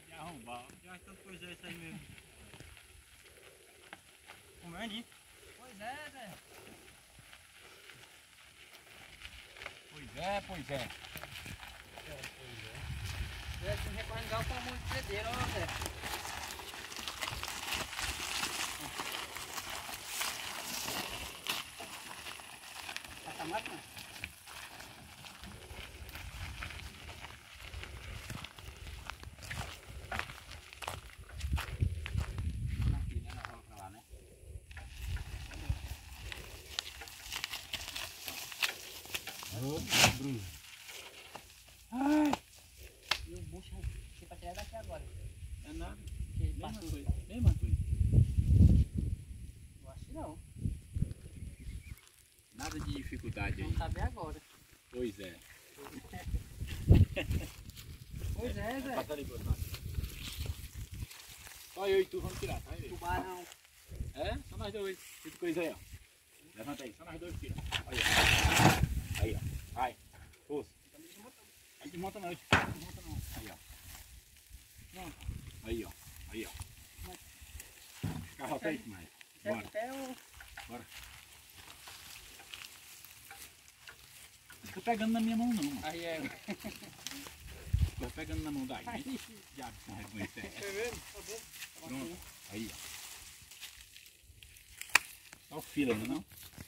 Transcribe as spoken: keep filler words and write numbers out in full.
Que arrombar. Já acho tanta coisa é isso aí mesmo. Como é, Di? Pois é, Zé. Pois é, pois é. Zé, se recorrengar com muito cedeiro, ó, Zé. Essa máquina? Aqui, né? Nós vamos pra lá, né? Ô, Bruno. Ai! E o bucho, você vai tirar daqui agora. É nada. Porque ele Mesma passou. coisa. Mesma coisa. Eu acho que não. Nada de dificuldade aí. Vamos saber agora. Pois é. Pois é, Zé. Passa ali, Bruno. Só eu e tu vamos tirar, tá? Aí. Tubarão. É? Só nós dois. Tira coisa aí, ó. Levanta aí, só nós dois tira. Aí, ó. Aí, ó. Vai. Força. Aí desmonta não, desmonta não. Aí, ó. Pronto. Aí, ó. Aí, ó. Carrota aí, mais. Isso Bora. até o... Bora. Não fica pegando na minha mão não, mano. Aí é. Fica pegando na mão daí. Já não reconhece. Tá vendo? Tá bom? Pronto. Aí, ó. Só o fila, não é não?